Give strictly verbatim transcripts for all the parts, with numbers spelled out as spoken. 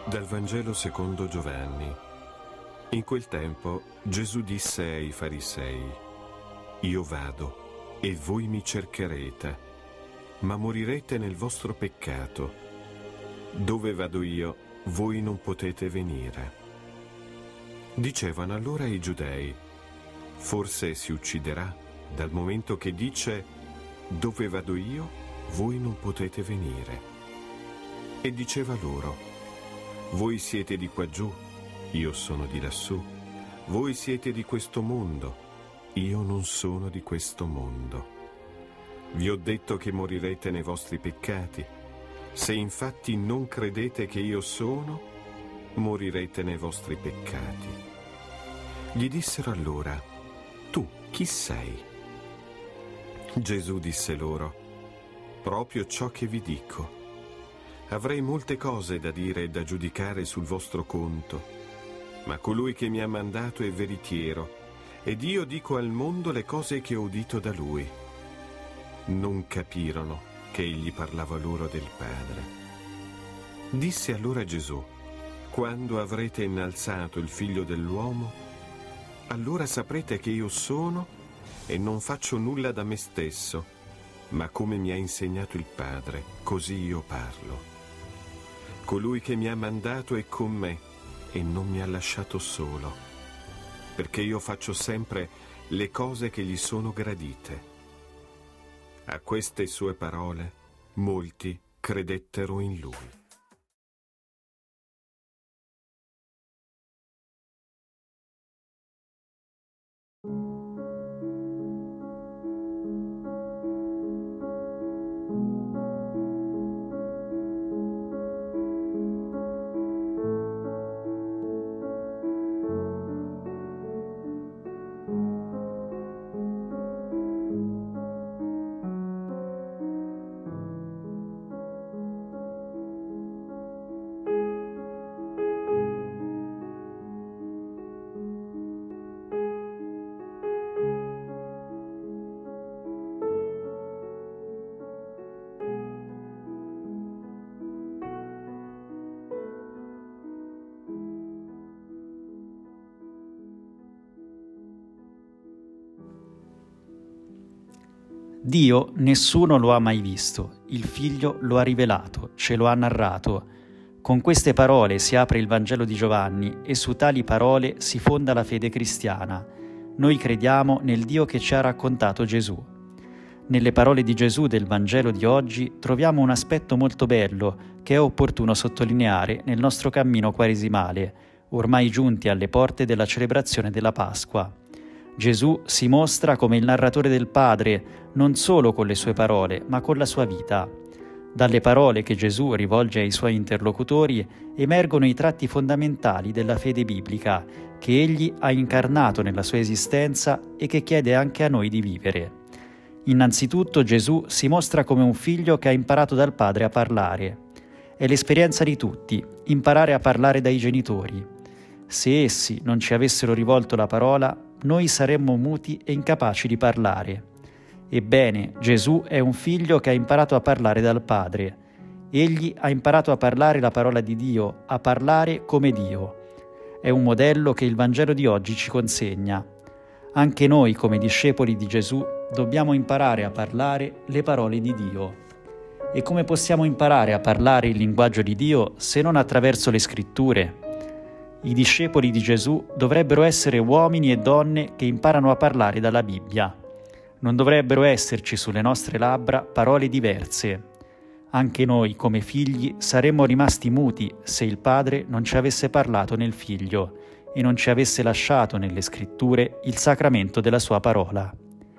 Dal Vangelo secondo Giovanni. In quel tempo Gesù disse ai farisei: Io vado e voi mi cercherete, ma morirete nel vostro peccato. Dove vado io, voi non potete venire. Dicevano allora i giudei: Forse si ucciderà, dal momento che dice: Dove vado io, voi non potete venire. E diceva loro: Voi siete di qua giù, io sono di lassù. Voi siete di questo mondo, io non sono di questo mondo. Vi ho detto che morirete nei vostri peccati. Se infatti non credete che io sono, morirete nei vostri peccati. Gli dissero allora: Tu chi sei? Gesù disse loro: Proprio ciò che vi dico. Avrei molte cose da dire e da giudicare sul vostro conto, ma colui che mi ha mandato è veritiero, ed io dico al mondo le cose che ho udito da lui. Non capirono che egli parlava loro del Padre. Disse allora Gesù: Quando avrete innalzato il Figlio dell'uomo, allora saprete che io sono e non faccio nulla da me stesso, ma come mi ha insegnato il Padre, così io parlo. Colui che mi ha mandato è con me e non mi ha lasciato solo, perché io faccio sempre le cose che gli sono gradite. A queste sue parole molti credettero in lui. Dio nessuno lo ha mai visto, il Figlio lo ha rivelato, ce lo ha narrato. Con queste parole si apre il Vangelo di Giovanni e su tali parole si fonda la fede cristiana. Noi crediamo nel Dio che ci ha raccontato Gesù. Nelle parole di Gesù del Vangelo di oggi troviamo un aspetto molto bello che è opportuno sottolineare nel nostro cammino quaresimale, ormai giunti alle porte della celebrazione della Pasqua. Gesù si mostra come il narratore del Padre non solo con le sue parole, ma con la sua vita. Dalle parole che Gesù rivolge ai suoi interlocutori emergono i tratti fondamentali della fede biblica che egli ha incarnato nella sua esistenza e che chiede anche a noi di vivere. Innanzitutto Gesù si mostra come un figlio che ha imparato dal Padre a parlare. È l'esperienza di tutti, imparare a parlare dai genitori. Se essi non ci avessero rivolto la parola, noi saremmo muti e incapaci di parlare. Ebbene, Gesù è un figlio che ha imparato a parlare dal Padre. Egli ha imparato a parlare la parola di Dio, a parlare come Dio. È un modello che il Vangelo di oggi ci consegna. Anche noi, come discepoli di Gesù, dobbiamo imparare a parlare le parole di Dio. E come possiamo imparare a parlare il linguaggio di Dio se non attraverso le Scritture? I discepoli di Gesù dovrebbero essere uomini e donne che imparano a parlare dalla Bibbia. Non dovrebbero esserci sulle nostre labbra parole diverse. Anche noi, come figli, saremmo rimasti muti se il Padre non ci avesse parlato nel Figlio e non ci avesse lasciato nelle Scritture il sacramento della sua parola.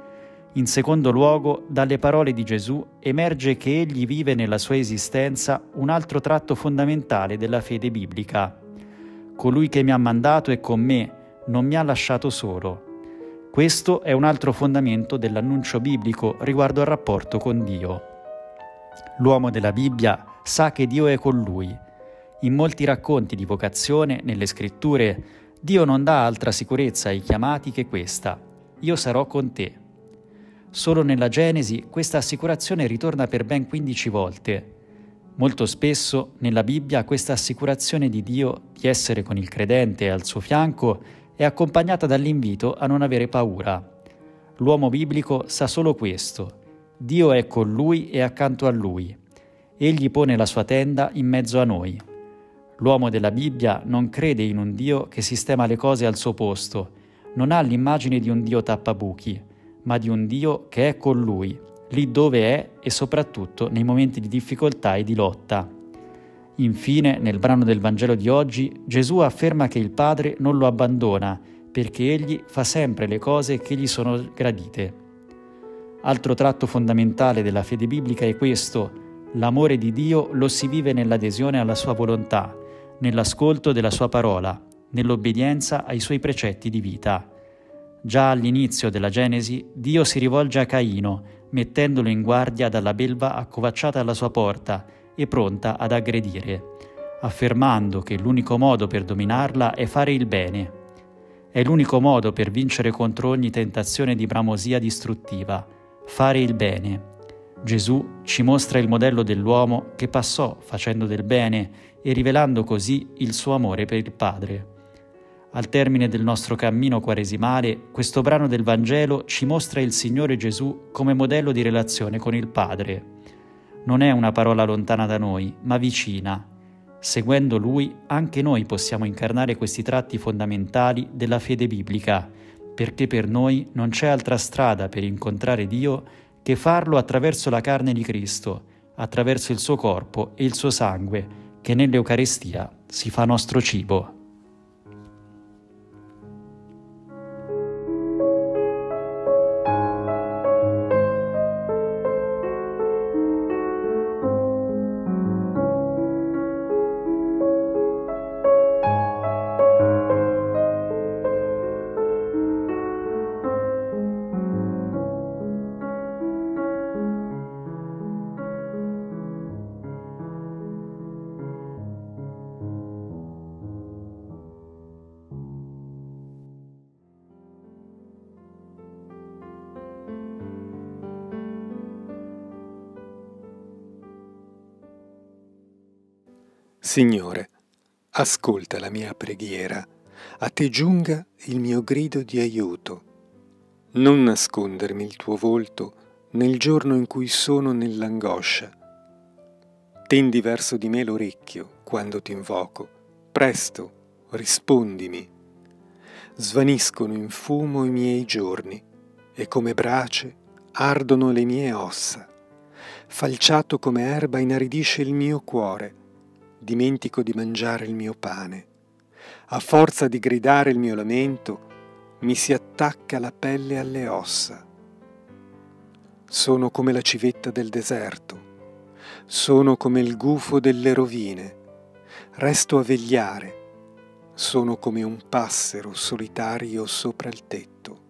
In secondo luogo, dalle parole di Gesù emerge che egli vive nella sua esistenza un altro tratto fondamentale della fede biblica. Colui che mi ha mandato è con me, non mi ha lasciato solo. Questo è un altro fondamento dell'annuncio biblico riguardo al rapporto con Dio. L'uomo della Bibbia sa che Dio è con lui. In molti racconti di vocazione, nelle Scritture, Dio non dà altra sicurezza ai chiamati che questa: io sarò con te. Solo nella Genesi questa assicurazione ritorna per ben quindici volte. Molto spesso nella Bibbia questa assicurazione di Dio di essere con il credente al suo fianco è accompagnata dall'invito a non avere paura. L'uomo biblico sa solo questo: Dio è con lui e accanto a lui. Egli pone la sua tenda in mezzo a noi. L'uomo della Bibbia non crede in un Dio che sistema le cose al suo posto, non ha l'immagine di un Dio tappabuchi, ma di un Dio che è con lui, lì dove è e soprattutto nei momenti di difficoltà e di lotta. Infine, nel brano del Vangelo di oggi, Gesù afferma che il Padre non lo abbandona perché egli fa sempre le cose che gli sono gradite. Altro tratto fondamentale della fede biblica è questo: l'amore di Dio lo si vive nell'adesione alla sua volontà, nell'ascolto della sua parola, nell'obbedienza ai suoi precetti di vita. Già all'inizio della Genesi, Dio si rivolge a Caino, mettendolo in guardia dalla belva accovacciata alla sua porta e pronta ad aggredire, affermando che l'unico modo per dominarla è fare il bene. È l'unico modo per vincere contro ogni tentazione di bramosia distruttiva, fare il bene. Gesù ci mostra il modello dell'uomo che passò facendo del bene e rivelando così il suo amore per il Padre. Al termine del nostro cammino quaresimale, questo brano del Vangelo ci mostra il Signore Gesù come modello di relazione con il Padre. Non è una parola lontana da noi, ma vicina. Seguendo Lui, anche noi possiamo incarnare questi tratti fondamentali della fede biblica, perché per noi non c'è altra strada per incontrare Dio che farlo attraverso la carne di Cristo, attraverso il suo corpo e il suo sangue, che nell'Eucaristia si fa nostro cibo. Signore, ascolta la mia preghiera, a te giunga il mio grido di aiuto. Non nascondermi il tuo volto nel giorno in cui sono nell'angoscia. Tendi verso di me l'orecchio quando ti invoco, presto, rispondimi. Svaniscono in fumo i miei giorni e come brace ardono le mie ossa. Falciato come erba inaridisce il mio cuore. Dimentico di mangiare il mio pane. A forza di gridare il mio lamento, mi si attacca la pelle alle ossa. Sono come la civetta del deserto, sono come il gufo delle rovine, resto a vegliare, sono come un passero solitario sopra il tetto.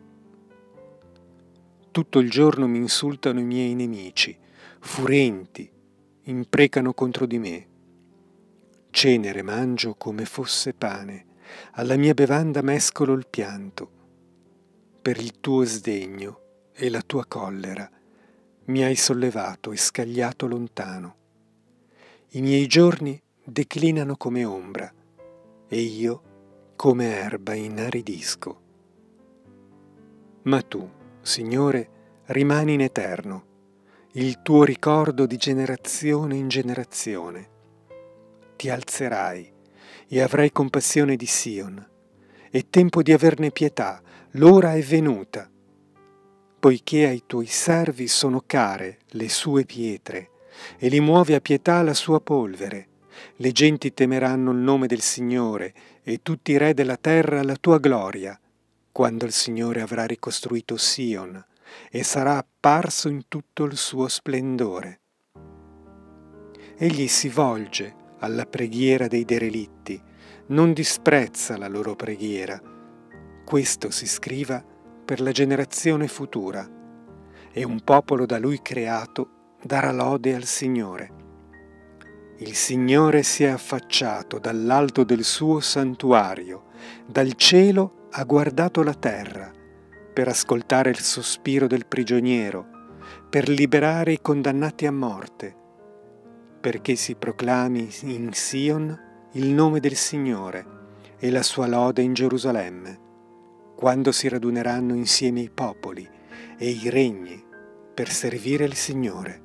Tutto il giorno mi insultano i miei nemici, furenti, imprecano contro di me. Cenere mangio come fosse pane, alla mia bevanda mescolo il pianto. Per il tuo sdegno e la tua collera mi hai sollevato e scagliato lontano. I miei giorni declinano come ombra e io come erba inaridisco. Ma tu, Signore, rimani in eterno, il tuo ricordo di generazione in generazione. Ti alzerai e avrai compassione di Sion. È tempo di averne pietà, l'ora è venuta. Poiché ai tuoi servi sono care le sue pietre, e li muove a pietà la sua polvere. Le genti temeranno il nome del Signore, e tutti i re della terra la tua gloria, quando il Signore avrà ricostruito Sion, e sarà apparso in tutto il suo splendore. Egli si volge alla preghiera dei derelitti, non disprezza la loro preghiera. Questo si scriva per la generazione futura, e un popolo da lui creato darà lode al Signore. Il Signore si è affacciato dall'alto del suo santuario, dal cielo ha guardato la terra, per ascoltare il sospiro del prigioniero, per liberare i condannati a morte, perché si proclami in Sion il nome del Signore e la sua lode in Gerusalemme, quando si raduneranno insieme i popoli e i regni per servire il Signore.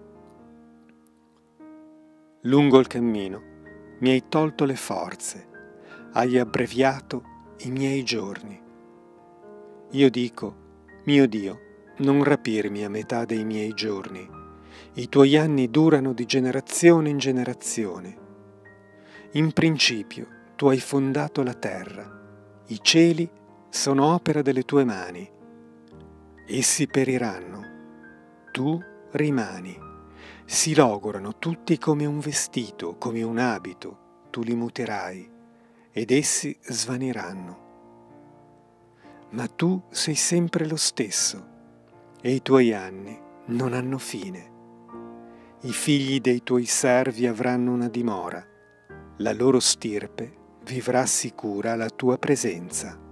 Lungo il cammino mi hai tolto le forze, hai abbreviato i miei giorni. Io dico, mio Dio, non rapirmi a metà dei miei giorni. I tuoi anni durano di generazione in generazione. In principio tu hai fondato la terra, i cieli sono opera delle tue mani. Essi periranno, tu rimani. Si logorano tutti come un vestito, come un abito, tu li muterai, ed essi svaniranno. Ma tu sei sempre lo stesso, e i tuoi anni non hanno fine. I figli dei tuoi servi avranno una dimora, la loro stirpe vivrà sicura alla tua presenza.